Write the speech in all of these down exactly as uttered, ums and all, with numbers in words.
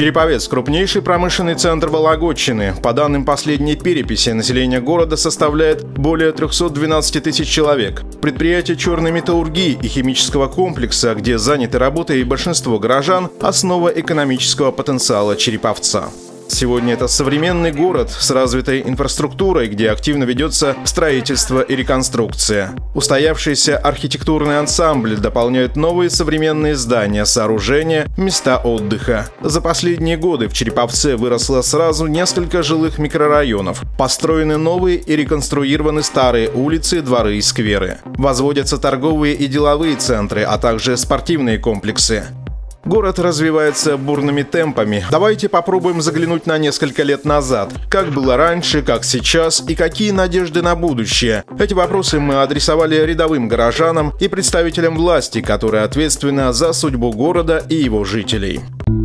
Череповец – крупнейший промышленный центр Вологодчины. По данным последней переписи, население города составляет более трёхсот двенадцати тысяч человек. Предприятия черной металлургии и химического комплекса, где заняты работой большинство горожан, основа экономического потенциала Череповца. Сегодня это современный город с развитой инфраструктурой, где активно ведется строительство и реконструкция. Устоявшиеся архитектурные ансамбли дополняют новые современные здания, сооружения, места отдыха. За последние годы в Череповце выросло сразу несколько жилых микрорайонов. Построены новые и реконструированы старые улицы, дворы и скверы. Возводятся торговые и деловые центры, а также спортивные комплексы. Город развивается бурными темпами. Давайте попробуем заглянуть на несколько лет назад. Как было раньше, как сейчас и какие надежды на будущее? Эти вопросы мы адресовали рядовым горожанам и представителям власти, которые ответственны за судьбу города и его жителей.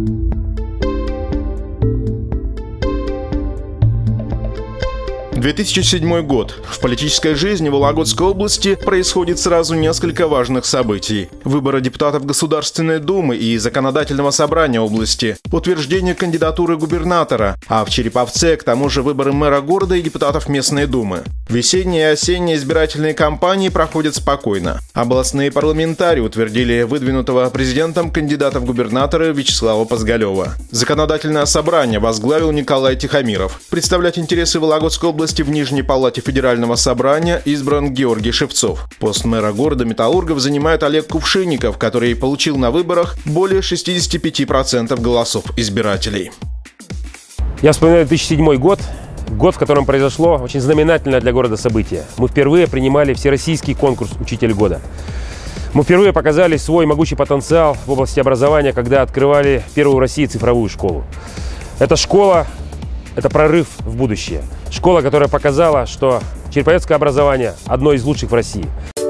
две тысячи седьмой год. В политической жизни Вологодской области происходит сразу несколько важных событий. Выборы депутатов Государственной Думы и Законодательного собрания области, утверждение кандидатуры губернатора, а в Череповце к тому же выборы мэра города и депутатов местной думы. Весенние и осенние избирательные кампании проходят спокойно. Областные парламентарии утвердили выдвинутого президентом кандидата в губернаторы Вячеслава Позголева. Законодательное собрание возглавил Николай Тихомиров. Представлять интересы Вологодской области в Нижней палате Федерального собрания избран Георгий Шевцов. Пост мэра города Металлургов занимает Олег Кувшинников, который получил на выборах более шестидесяти пяти процентов голосов избирателей. Я вспоминаю две тысячи седьмой год, год, в котором произошло очень знаменательное для города событие. Мы впервые принимали всероссийский конкурс «Учитель года». Мы впервые показали свой могучий потенциал в области образования, когда открывали первую в России цифровую школу. Эта школа – это прорыв в будущее. Школа, которая показала, что череповецкое образование одно из лучших в России.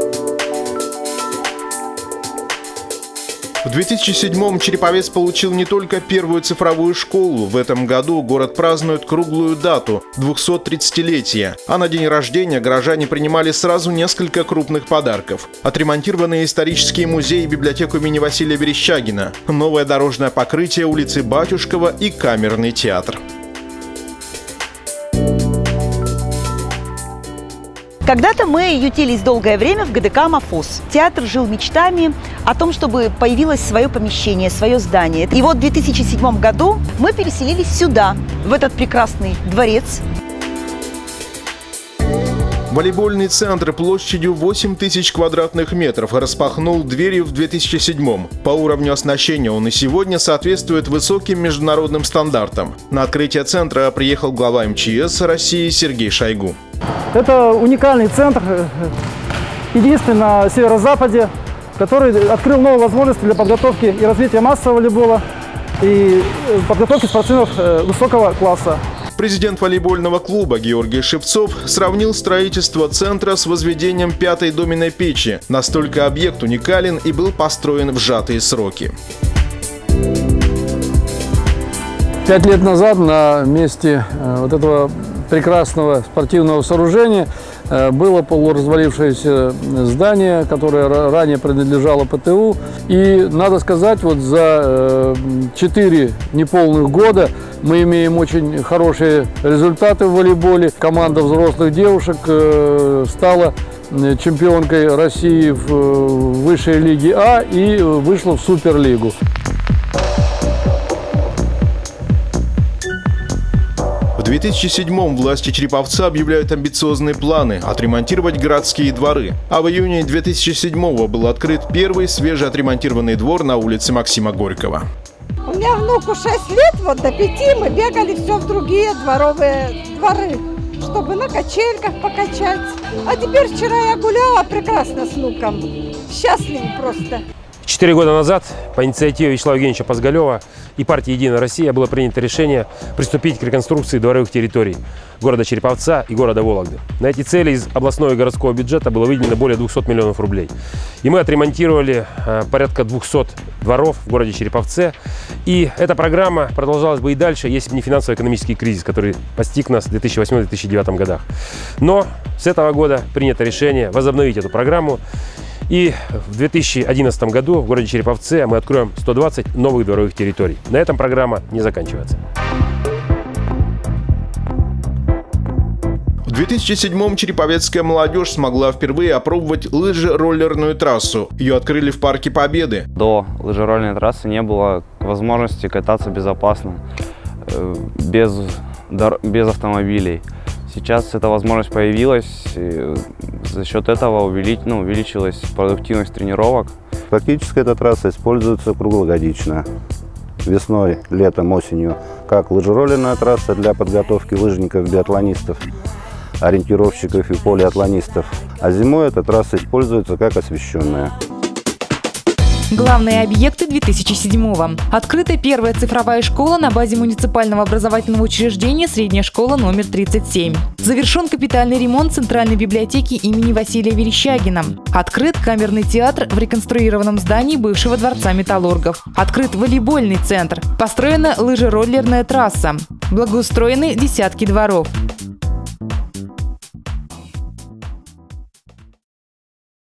В две тысячи седьмом Череповец получил не только первую цифровую школу. В этом году город празднует круглую дату – двухсотридцатилетие. А на день рождения горожане принимали сразу несколько крупных подарков. Отремонтированные исторические музеи и библиотеку имени Василия Верещагина, новое дорожное покрытие улицы Батюшкова и камерный театр. Когда-то мы ютились долгое время в ГДК «Мафос». Театр жил мечтами о том, чтобы появилось свое помещение, свое здание. И вот в две тысячи седьмом году мы переселились сюда, в этот прекрасный дворец. Волейбольный центр площадью восемь тысяч квадратных метров распахнул двери в две тысячи седьмом. По уровню оснащения он и сегодня соответствует высоким международным стандартам. На открытие центра приехал глава эм че эс России Сергей Шойгу. Это уникальный центр, единственный на северо-западе, который открыл новые возможности для подготовки и развития массового волейбола и подготовки спортсменов высокого класса. Президент волейбольного клуба Георгий Шевцов сравнил строительство центра с возведением пятой доменной печи. Настолько объект уникален и был построен в сжатые сроки. Пять лет назад на месте вот этого прекрасного спортивного сооружения было полуразвалившееся здание, которое ранее принадлежало пэ тэ у. И надо сказать, вот за четыре неполных года мы имеем очень хорошие результаты в волейболе. Команда взрослых девушек стала чемпионкой России в высшей лиге А и вышла в Суперлигу. В две тысячи седьмом власти Череповца объявляют амбициозные планы – отремонтировать городские дворы. А в июне две тысячи седьмого был открыт первый свежеотремонтированный двор на улице Максима Горького. У меня внуку шесть лет, вот до пяти мы бегали все в другие дворовые дворы, чтобы на качельках покачать. А теперь вчера я гуляла прекрасно с внуком. Счастливы просто. Четыре года назад по инициативе Вячеслава Евгеньевича Позголева и партии «Единая Россия» было принято решение приступить к реконструкции дворовых территорий города Череповца и города Вологды. На эти цели из областного и городского бюджета было выделено более двухсот миллионов рублей. И мы отремонтировали э, порядка двухсот дворов в городе Череповце. И эта программа продолжалась бы и дальше, если бы не финансово-экономический кризис, который постиг нас в две тысячи восьмом — две тысячи девятом годах. Но с этого года принято решение возобновить эту программу. И в две тысячи одиннадцатом году в городе Череповце мы откроем сто двадцать новых дворовых территорий. На этом программа не заканчивается. В две тысячи седьмом череповецкая молодежь смогла впервые опробовать лыжероллерную трассу. Ее открыли в Парке Победы. До лыжероллерной трассы не было возможности кататься безопасно, без, без автомобилей. Сейчас эта возможность появилась, и за счет этого увелич, ну, увеличилась продуктивность тренировок. Практически эта трасса используется круглогодично. Весной, летом, осенью, как лыжероллерная трасса для подготовки лыжников, биатлонистов, ориентировщиков и полиатлонистов. А зимой эта трасса используется как освещенная. Главные объекты две тысячи седьмого. Открыта первая цифровая школа на базе муниципального образовательного учреждения «Средняя школа номер тридцать семь». Завершен капитальный ремонт Центральной библиотеки имени Василия Верещагина. Открыт камерный театр в реконструированном здании бывшего дворца металлургов. Открыт волейбольный центр. Построена лыжероллерная трасса. Благоустроены десятки дворов.